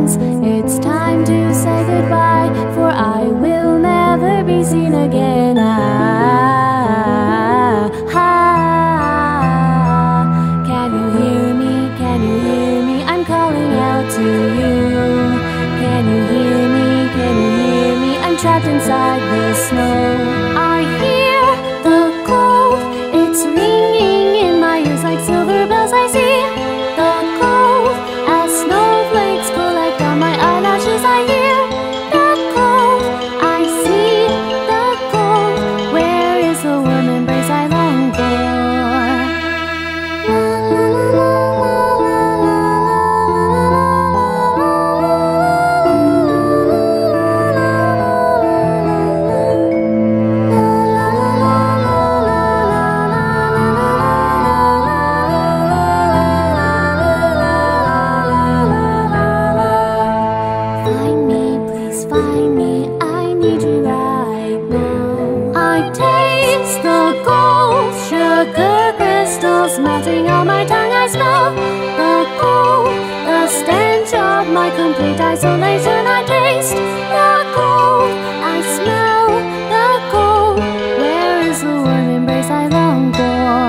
friends. It's time to say goodbye, for I will never be seen again. Can you hear me? Can you hear me? I'm calling out to you. Can you hear me? Can you hear me? I'm trapped inside the snow. I hear the cold, it's ringing in my ears like silver bells. I see the cold as snowflakes collect on my eyelashes. I hear the cold, I see the cold. Where is the warm embrace I long for? Find me, I need you right now. I taste the gold, sugar crystals melting on my tongue. I smell the cold, the stench of my complete isolation. I taste the cold, I smell the cold. Where is the warm embrace I long for?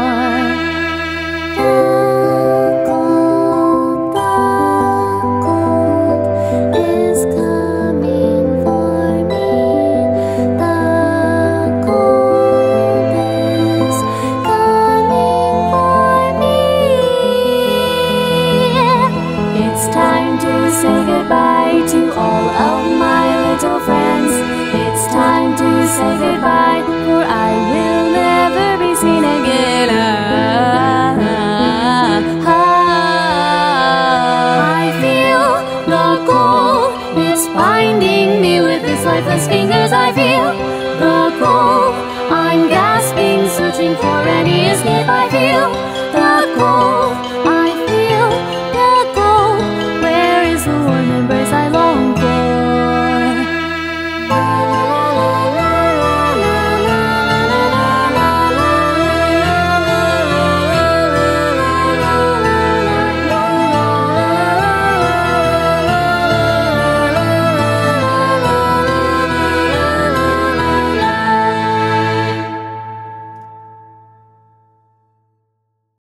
Say goodbye to all of my little friends. It's time to say goodbye, for I will never be seen again. I feel the cold, it's binding me with its lifeless fingers. I feel